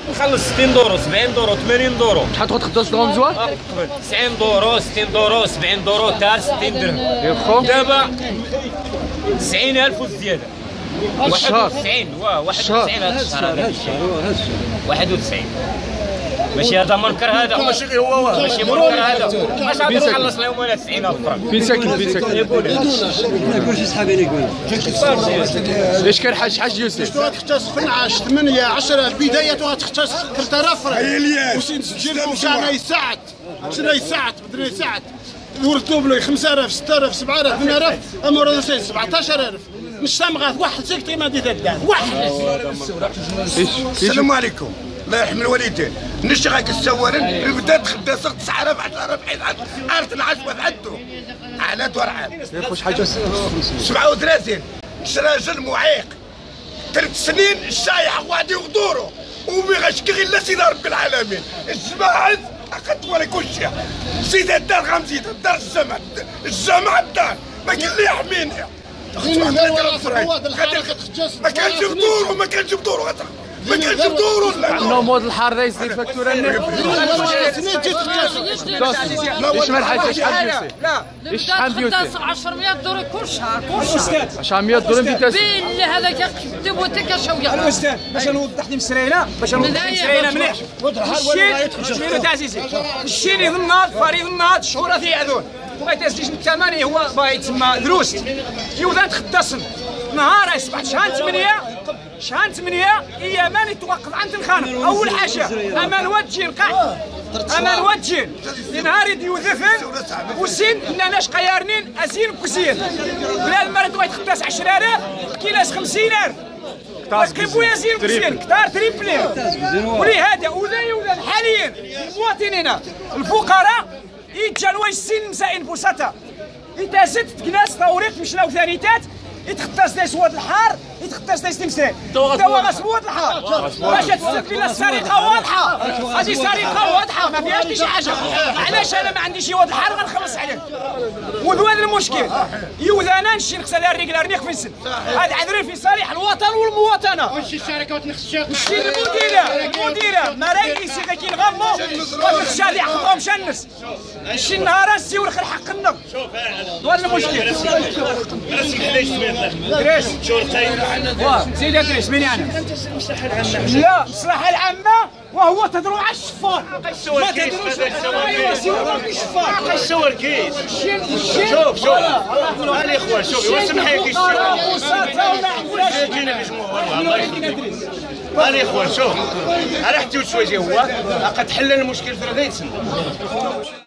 نخلص 60 دورو 70 دورو 80 دورو. شحال تقعد تخدم دراهم زوار؟ 90 دورو 60 دورو 70 دورو تاع 60 درهم. يا خو دابا 90,000 وزياده. الشهر 91 91 هذا الشهر 91. ماشي هذا منكر هذا. ماشي هو ماشي منكر هذا. واش غادي نخلص لهم ولا 90,000 فرنك؟ فين ساكن فين ساكن؟ يقول ما يقولش صحابي يقول ايش كان حاج يوسف؟ تختص 12 8 10 البدايه تختص 3000 فرنك. هي الياس وسين تسجل شعنا يساعد شنو يساعد بدنا يساعد ورتوب له 5000 6000 7000 8000 امور 17000 مش سامغات واحد سكتي ما ديت الدار واحد. السلام عليكم الله يرحم الوالدين. نشتغل السوارن بدات خداسه 9000 10000 عرفت العشوه عدوا على ورعان. واش حاجه 37 راجل معيق 3 سنين الشايح وغادي يغدوروا وما غاشكي غير لا سيدي رب العالمين. الجماعه اقد ولا كل شيء زيد الدار غنزيد الدار الجامع الدار ما كاين اللي يحميني. ما كانش بدورو ما كانش بدورو ما كانش بدورو. عندنا مود الحار دا يزيد فاكتوره شحال حاجه شحال يوسف؟ شحال يوسف؟ 10 دوري كل شهر كل شهر 10 دورهم في بين هذاك يكتب وتكشويه. الاستاذ باش نوضح لي مسرينا باش نوضح لي مسرينا مليح. الشين تاع زيزي الشين يظنات فريض النهار شهور يعذون بغيت تسجيل الثمانية هو باغي يتسمى دروس يوذان تخدصن نهار يصبح شحال 8 ايامان يتوقف عند الخانق. اول حاجه امان وجين قاع امان وجين نهار يوذفن وسين اننا قيارنين ازين كوزين بلا المرض بغيت تخدص 10000 كيلاس 50,000 كيبو يزين كوزين كثار تريبلي. ولهذا وذا حاليا المواطنين الفقراء يتجانوا السن مسائل بساطه يتازد تكناس توريق مشلاو ثانيتات يتختص لي سواد الحار يتختص لي ستمسرين توا سواد الحار باش تستفيد لنا السرقه واضحه. هذه سرقه واضحه ما فيهاش شي حاجه. علاش انا ما عنديش يواد الحار غنخلص عليه وهذا المشكل. يوذانا نمشي نغسل الرجل رنيق في السن هذا عذري في صالح الوطن والمواطنه. نمشي الشركه وتنخشى نمشي المديره مراكز كي نغمو وتخشى اللي حقهم شنس نمشي النهار نسيو الحق النق. هذا المشكل. دريس زيد دريس مين انا؟ لا المصلحه العامه وهو تدرو على الشفار ما تدروش ايوا سير الشفار الشوار كيس شوف هاني اخوان شوف سمح لي هاني اخوان شوف انا حتى شويه هو قد حل المشكل في 30 سنه.